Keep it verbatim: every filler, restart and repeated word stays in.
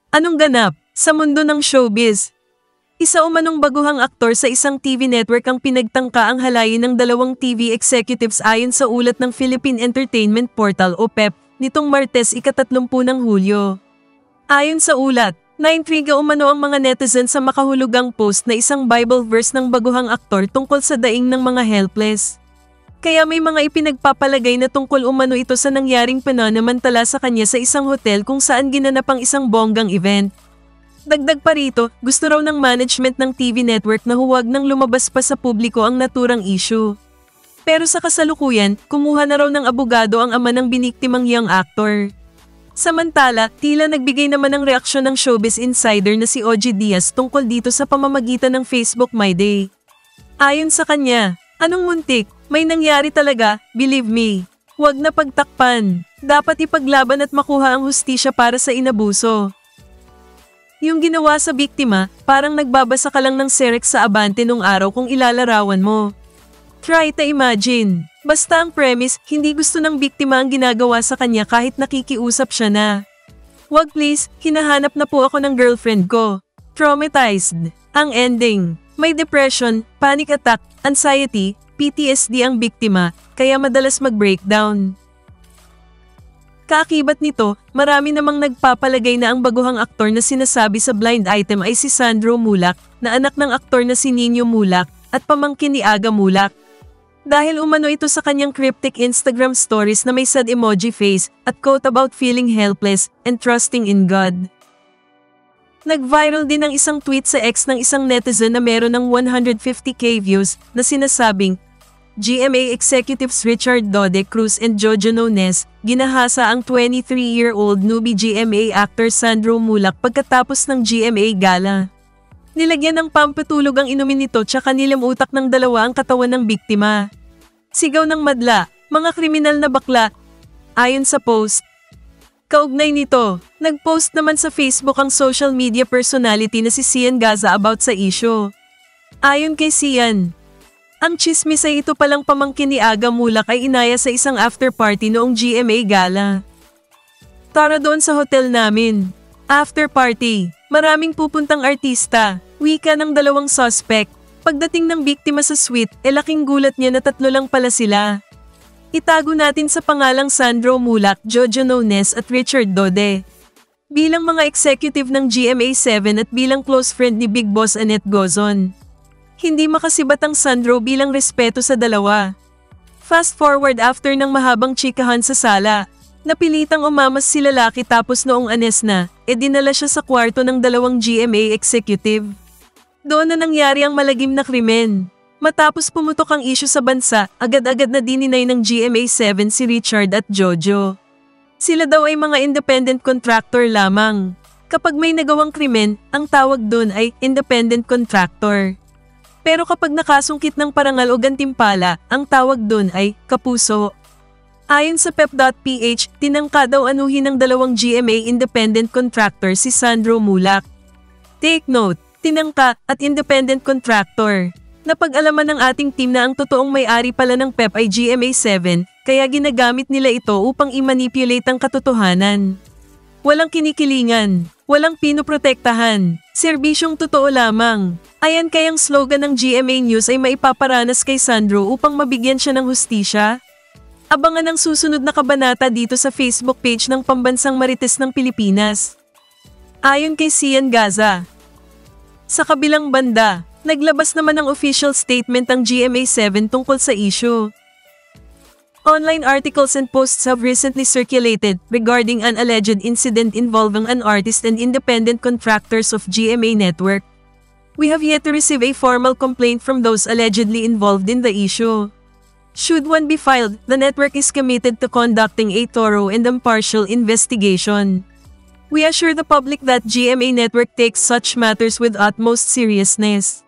Anong ganap sa mundo ng showbiz? Isa umanong baguhang aktor sa isang T V network ang pinagtangka ang halayin ng dalawang T V executives ayon sa ulat ng Philippine Entertainment Portal o P E P nitong Martes ikatatlumput ng Hulyo. Ayon sa ulat, naintriga umano ang mga netizen sa makahulugang post na isang Bible verse ng baguhang aktor tungkol sa daing ng mga helpless. Kaya may mga ipinagpapalagay na tungkol umano ito sa nangyaring pananamantala sa kanya sa isang hotel kung saan ginanap ang isang bonggang event. Dagdag pa rito, gusto raw ng management ng T V network na huwag nang lumabas pa sa publiko ang naturang issue. Pero sa kasalukuyan, kumuha na raw ng abogado ang ama ng biniktimang young actor. Samantala, tila nagbigay naman ng reaksyon ng showbiz insider na si O G Diaz tungkol dito sa pamamagitan ng Facebook My Day. Ayon sa kanya, anong muntik? May nangyari talaga, believe me. Huwag na pagtakpan. Dapat ipaglaban at makuha ang hustisya para sa inabuso. Yung ginawa sa biktima, parang nagbabasa ka lang ng Serex sa Abante nung araw kung ilalarawan mo. Try to imagine. Basta ang premise, hindi gusto ng biktima ang ginagawa sa kanya kahit nakikiusap siya na. Wag please, hinahanap na po ako ng girlfriend ko. Traumatized. Ang ending, may depression, panic attack, anxiety, P T S D ang biktima, kaya madalas mag-breakdown. Kaakibat nito, marami namang nagpapalagay na ang baguhang aktor na sinasabi sa blind item ay si Sandro Mulak, na anak ng aktor na si Nino Mulak, at pamangkin ni Aga Mulak. Dahil umano ito sa kanyang cryptic Instagram stories na may sad emoji face at quote about feeling helpless and trusting in God. Nag-viral din ang isang tweet sa X ng isang netizen na meron ng one hundred fifty K views na sinasabing, G M A executives Richard Dode Cruz and Jojo Nones, ginahasa ang twenty-three-year-old newbie G M A actor Sandro Mulak pagkatapos ng G M A gala. Nilagyan ng pampatulog ang inumin nito tsaka nilamutak ng dalawa ang katawan ng biktima. Sigaw ng madla, mga kriminal na bakla. Ayon sa post. Kaugnay nito, nag-post naman sa Facebook ang social media personality na si Sian Gaza about sa issue. Ayon kay Sian, ang chismis ay ito palang pamangkin ni Aga Mulak ay inaya sa isang after party noong G M A gala. Tara doon sa hotel namin. After party, maraming pupuntang artista, wika ng dalawang suspect. Pagdating ng biktima sa suite, e laking gulat niya na tatlo lang pala sila. Itago natin sa pangalang Sandro Mulak, Jojo Nones at Richard Dode. Bilang mga executive ng G M A seven at bilang close friend ni Big Boss Annette Gozon. Hindi makasibat ang Sandro bilang respeto sa dalawa. Fast forward after ng mahabang chikahan sa sala. Napilitang umamas si lalaki tapos noong anes na, e dinala siya sa kwarto ng dalawang G M A executive. Doon na nangyari ang malagim na krimen. Matapos pumutok ang issue sa bansa, agad-agad na dininay ng G M A seven si Richard at Jojo. Sila daw ay mga independent contractor lamang. Kapag may nagawang krimen, ang tawag doon ay independent contractor. Pero kapag nakasungkit ng parangal o gantimpala, ang tawag doon ay kapuso. Ayon sa pep dot p h, tinangka daw anuhin ng dalawang G M A independent contractor si Sandro Mulak. Take note, tinangka at independent contractor. Napag-alaman ng ating team na ang totoong may-ari pala ng P E P ay G M A seven, kaya ginagamit nila ito upang i-manipulate ang katotohanan. Walang kinikilingan, walang pinoprotektahan, serbisyong totoo lamang. Ayan kayang slogan ng G M A News ay maipaparanas kay Sandro upang mabigyan siya ng hustisya? Abangan ang susunod na kabanata dito sa Facebook page ng Pambansang Marites ng Pilipinas. Ayon kay Sian Gaza. Sa kabilang banda, naglabas naman ng official statement ang G M A seven tungkol sa issue. Online articles and posts have recently circulated regarding an alleged incident involving an artist and independent contractors of G M A Network. We have yet to receive a formal complaint from those allegedly involved in the issue. Should one be filed, the network is committed to conducting a thorough and impartial investigation. We assure the public that G M A Network takes such matters with utmost seriousness.